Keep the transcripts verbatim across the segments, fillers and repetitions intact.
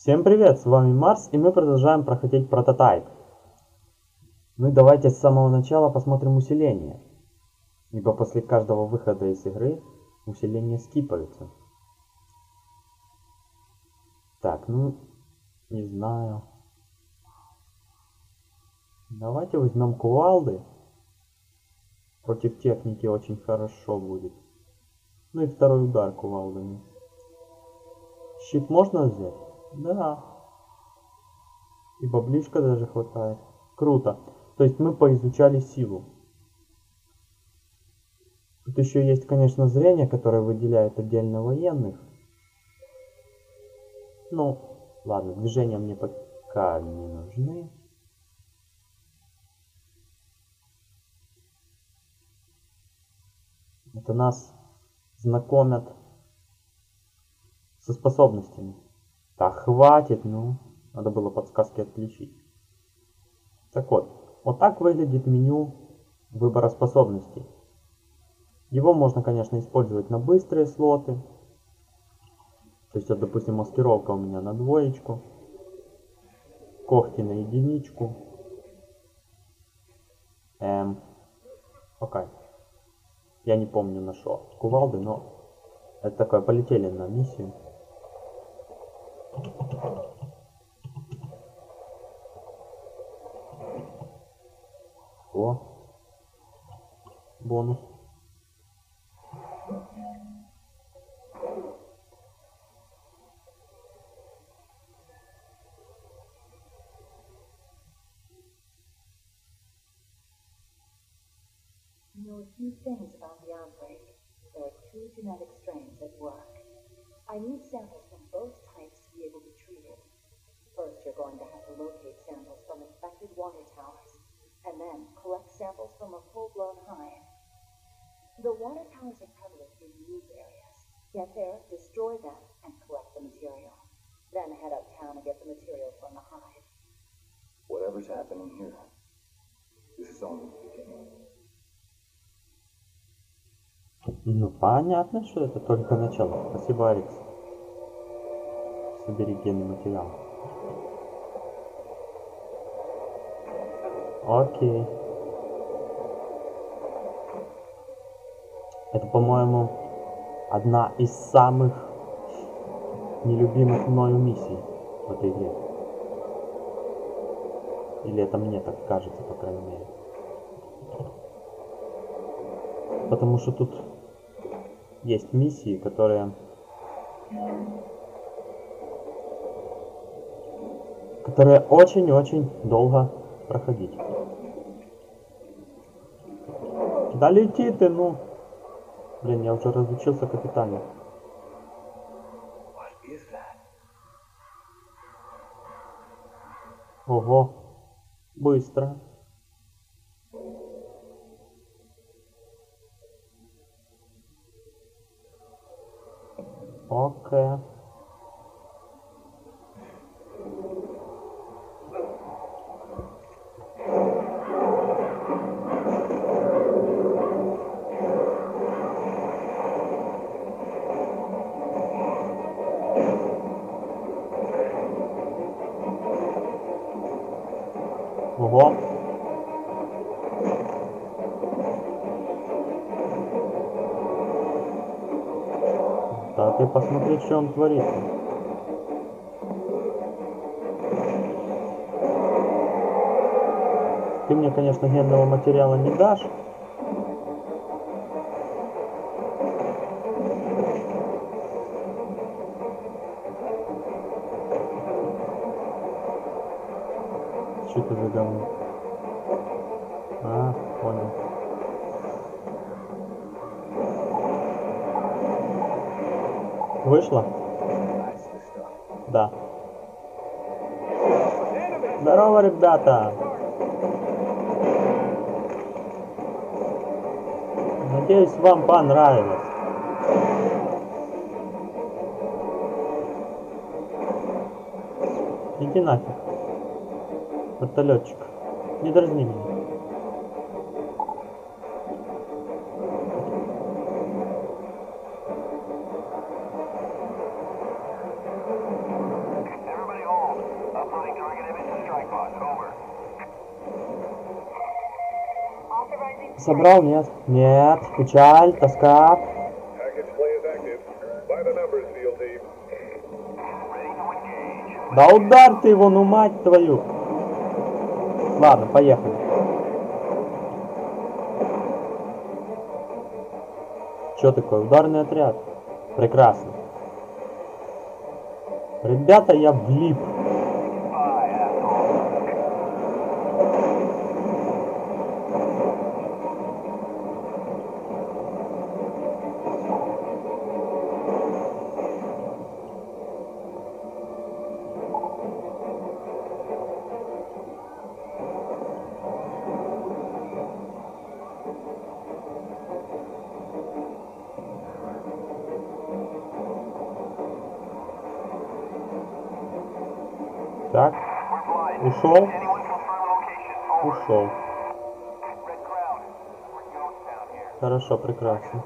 Всем привет, с вами Марс, и мы продолжаем проходить прототайп. Ну и давайте с самого начала посмотрим усиление. Ибо после каждого выхода из игры усиления скипаются. Так, ну, не знаю. Давайте возьмем кувалды. Против техники очень хорошо будет. Ну и второй удар кувалдами. Щит можно взять? Да. И баблишка даже хватает. Круто. То есть мы поизучали силу. Тут еще есть, конечно, зрение, которое выделяет отдельно военных. Ну, ладно, движения мне пока не нужны. Это нас знакомят со способностями. Так, хватит, ну. Надо было подсказки отключить. Так вот, вот так выглядит меню выбора способностей. Его можно, конечно, использовать на быстрые слоты. То есть, вот, допустим, маскировка у меня на двоечку. Когти на единичку. Эм, окей. Я не помню на что. Кувалды, но это такое, полетели на миссию. О, бонус. Know a few things about the outbreak. There are two genetic strains at work. I need samples from both types to be able to treat it. First, you're going to have to locate samples from infected water towers, and then collect samples from a full-blown hive. The water towers are prevalent in these areas. Get there, destroy them, and collect the material. Then head uptown and get the material from the hive. Whatever's happening here, this is only the beginning. Ну, понятно, что это только начало. Спасибо, Алекс. Собери генный материал. Окей. Это, по-моему, одна из самых нелюбимых мною миссий в этой игре. Или это мне так кажется, по крайней мере. Потому что тут есть миссии, которые которые очень-очень долго проходить. Да лети ты, ну. Блин, я уже разучился капитально. Ого, быстро. Окей. Ого. Да ты посмотри, что он творит. Ты мне, конечно, генного материала не дашь. Что это за говно? А, понял. Вышло? Да. Здорово, ребята! Надеюсь, вам понравилось. Иди нафиг. Вертолетчик. Не дразни меня. Собрал? Нет. Нет. Печаль, тоска. Да ударь ты его, ну мать твою. Ладно, поехали. Что такое? Ударный отряд. Прекрасно. Ребята, я влип. Так, ушел, ушел. Хорошо, прекрасно.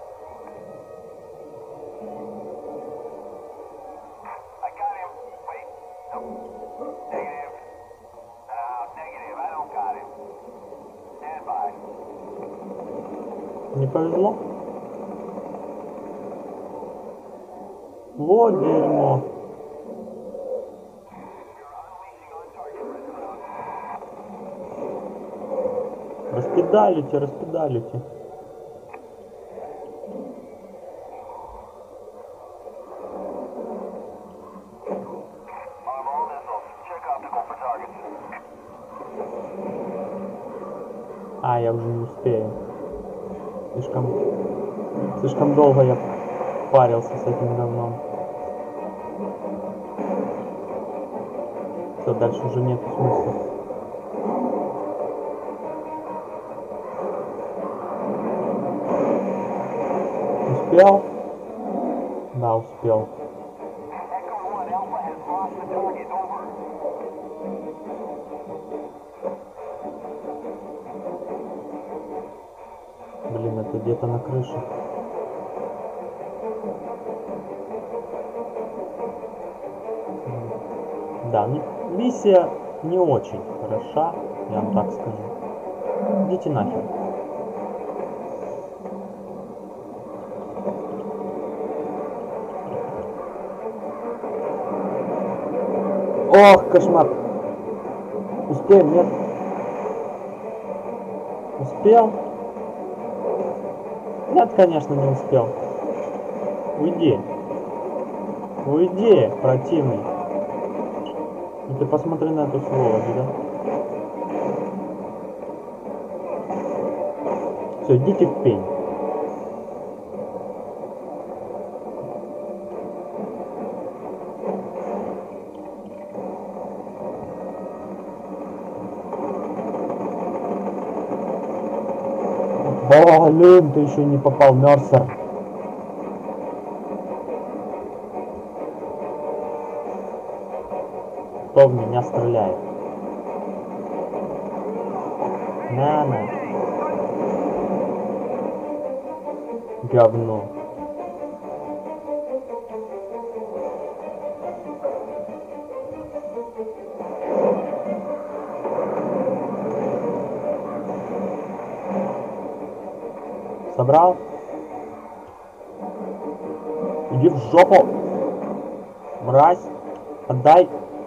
Не повезло? Вот дерьмо. Распедалите, распедалите. А, я уже не успею. Слишком, слишком долго я парился с этим говном. Все, дальше уже нет смысла. Успел? Да, успел. Блин, это где-то на крыше. Да, ну, миссия не очень хороша, я вам так скажу. Идите нахер. Ох, кошмар. Успел, нет? Успел? Нет, конечно, не успел. Уйди. Уйди, противный. И ты посмотри на эту сволочь, да? Все, идите в пень. Блин, ты еще не попал, Мерсер. Кто в меня стреляет? На-на. Говно. Собрал? Иди в жопу. Мразь. Отдай.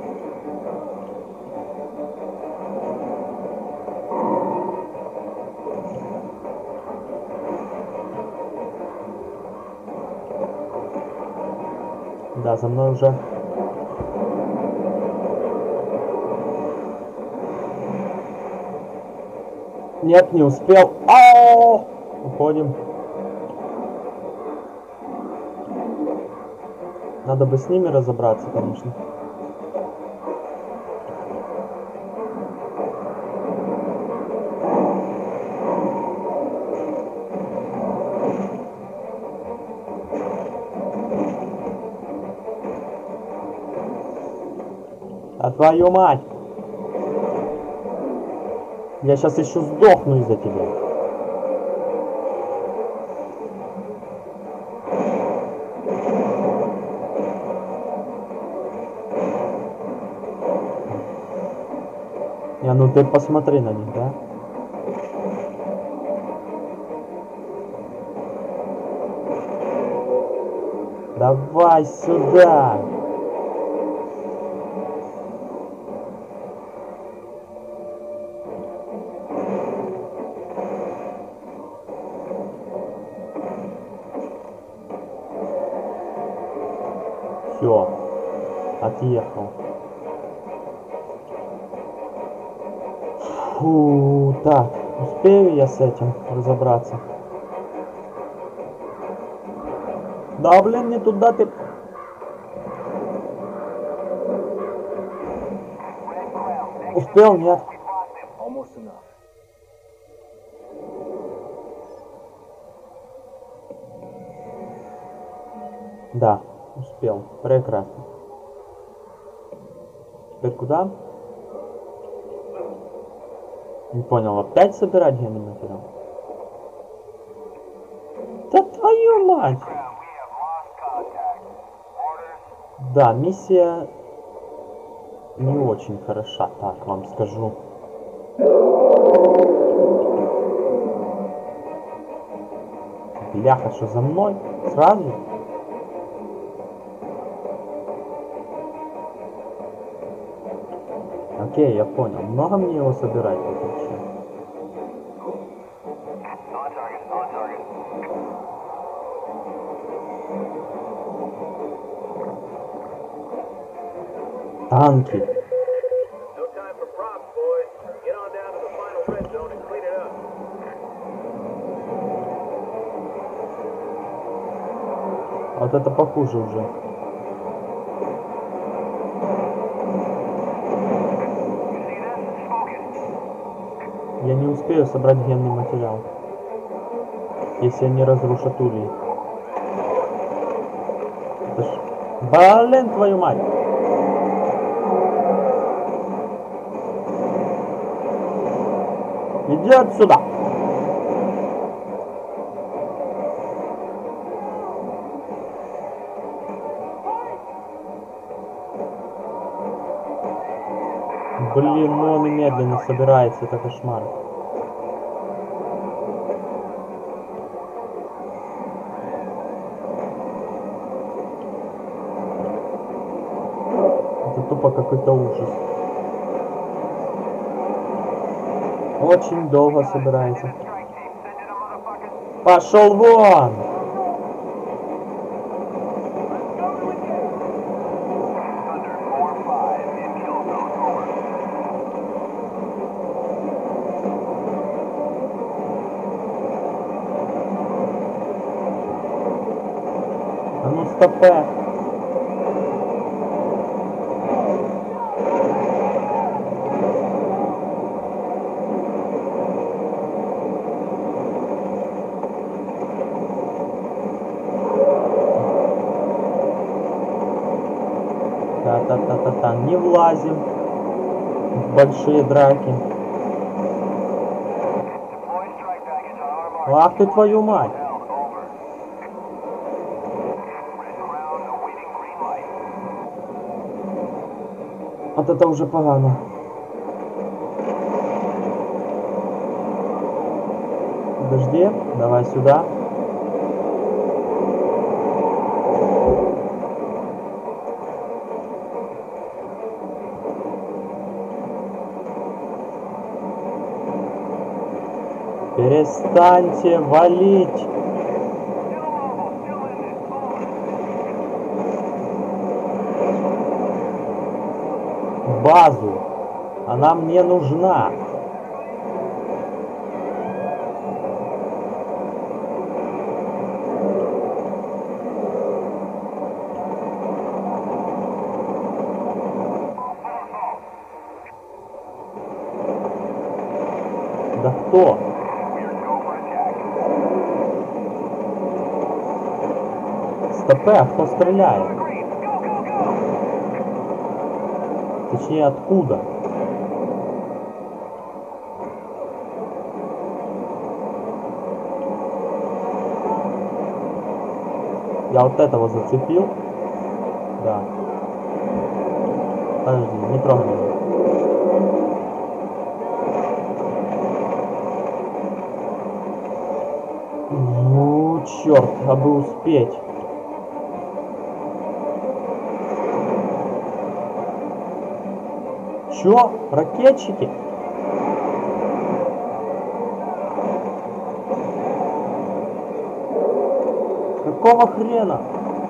Да, за мной уже. Нет, не успел. Ау! Уходим. Надо бы с ними разобраться, конечно. А твою мать! Я сейчас еще сдохну из-за тебя. Не, ну ты посмотри на них, да? Давай сюда! Все, отъехал. Фу, так, успею я с этим разобраться? Да, блин, не туда ты... Успел, нет? Almost enough. Да, успел. Прекрасно. Теперь куда? Не понял, опять собирать генный материал? Да твою мать! Да, миссия не очень хороша, так вам скажу. Бляха, что за мной? Сразу? Окей, я понял. Много мне его собирать тут вообще? Танки. Вот это похуже уже. Я не успею собрать генный материал, если они разрушат улей. Это ж... Блин, твою мать! Иди отсюда! Блин, ну он и медленно собирается, это кошмар. Это тупо какой-то ужас. Очень долго собирается. Пошел вон! А ну стопэ! Та-та-та-та-та, не влазим в большие драки. Ах ты твою мать! Вот это уже погано. Подожди, давай сюда. Перестаньте валить! Базу! Она мне нужна! Да кто? Стопэ, а кто стреляет? Точнее, откуда? Я вот этого зацепил. Да. Подожди, не трогай меня. черт, а бы успеть. Чё? Ракетчики? Какого хрена?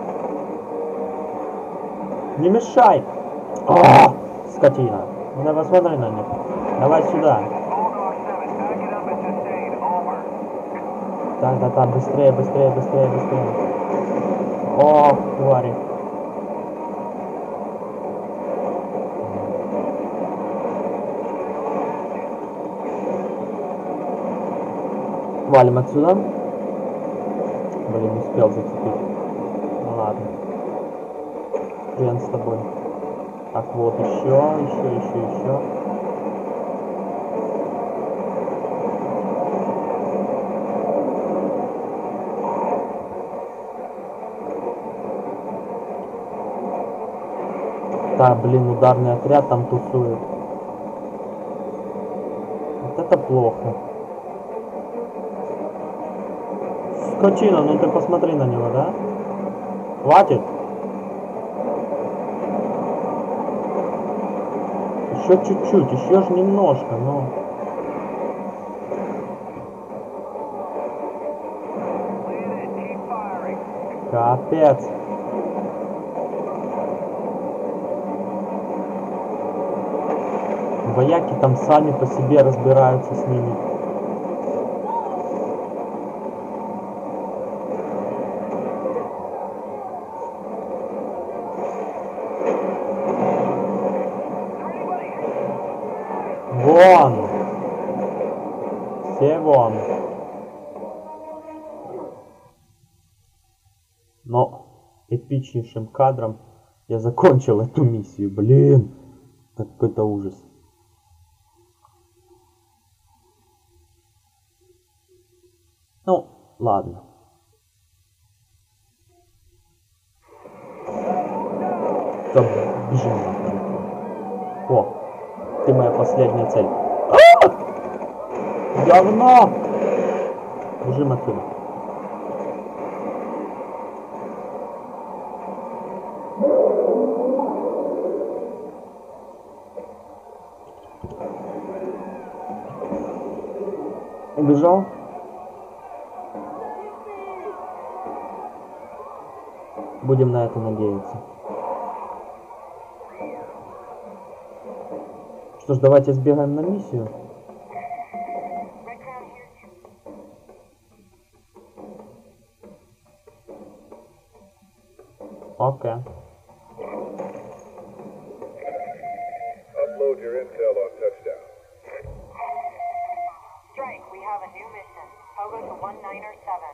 Не мешай! А, скотина! Ну давай посмотри на них. Давай сюда. Так, да, так, быстрее, быстрее, быстрее, быстрее. О, твари. Валим отсюда. Блин, не успел зацепить. Ну ладно. Хрен с тобой. Так, вот еще, еще, еще, еще. Да, блин, ударный отряд там тусует. Вот это плохо. Скотина, ну ты посмотри на него, да? Хватит? Еще чуть-чуть, еще ж немножко, но... Капец. Вояки там сами по себе разбираются с ними. Вон! Все вон! Но эпичнейшим кадром я закончил эту миссию. Блин! Это какой-то ужас. Ну, ладно. Так, бежим нахрен. О, ты моя последняя цель. А! Говно! Бежим отсюда. Убежал? Будем на это надеяться. Что ж, давайте сбегаем на миссию. Окей. Okay. Upload your intel on touchdown. Strike, we have a new mission. Pogo to one niner seven.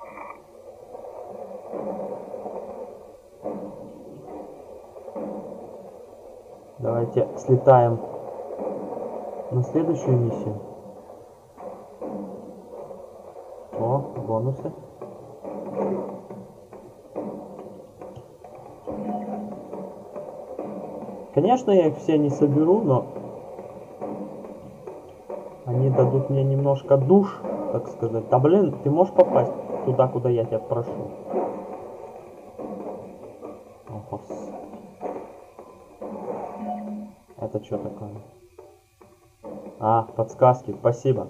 Давайте слетаем на следующую миссию. О, бонусы. Конечно, я их все не соберу, но они дадут мне немножко душ, так сказать. Да блин, ты можешь попасть туда, куда я тебя прошу? О, господи. Это что такое? А, подсказки, спасибо.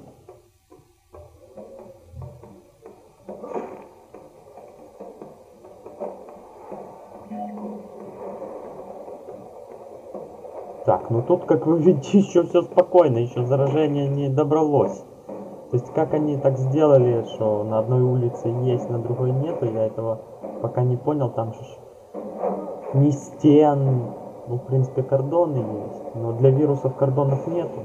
Так, ну тут, как вы видите, еще все спокойно, еще заражение не добралось. То есть, как они так сделали, что на одной улице есть, на другой нету, я этого пока не понял, там же ни стен, ну, в принципе, кордоны есть, но для вирусов кордонов нету.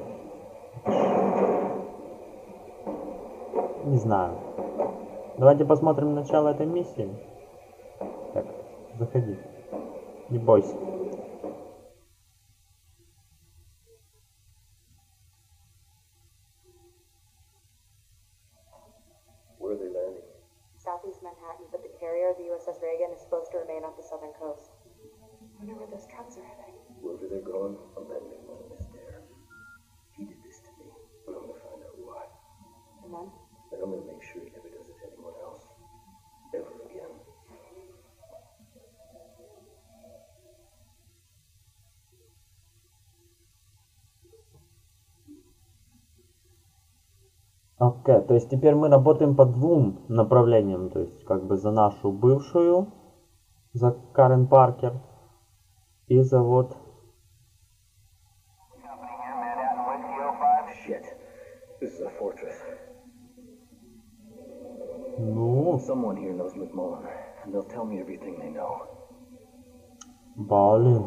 Не знаю. Давайте посмотрим начало этой миссии. Так, заходи. Не бойся. Southeast Manhattan, but the carrier, the U S S Reagan, is supposed to remain off the southern coast. I wonder where those trucks are heading. Wherever they're going, I'm betting they want us there. He did this to me, but I'm gonna find out why. And then? And I'm gonna make sure he never does it to anyone else. Окей, то есть теперь мы работаем по двум направлениям, то есть как бы за нашу бывшую, за Карен Паркер и за вот... Shit. This is a fortress. Ну, Someone here knows McMullen, and they'll tell me everything they know. блин.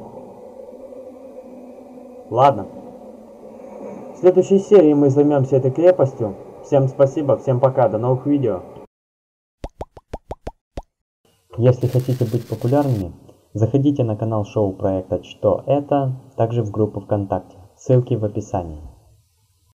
Ладно. В следующей серии мы займемся этой крепостью. Всем спасибо, всем пока, до новых видео. Если хотите быть популярными, заходите на канал шоу проекта «Что это?», также в группу ВКонтакте. Ссылки в описании.